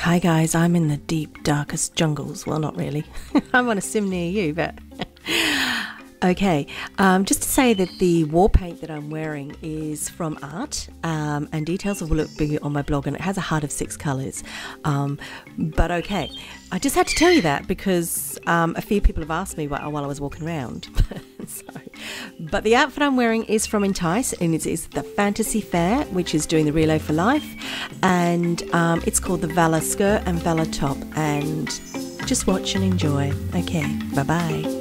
Hi guys, I'm in the deep, darkest jungles. Well, not really. I'm on a sim near you, but okay. Just to say that the war paint that I'm wearing is from art, and details will be on my blog, and it has a heart of 6 colours. But okay, I just had to tell you that because a few people have asked me while I was walking around. Sorry. But the outfit I'm wearing is from Entice, and it's the Fantasy Fair, which is doing the Relay for Life, and it's called the Valor Skirt and Valor Top, and just watch and enjoy. Okay, bye-bye.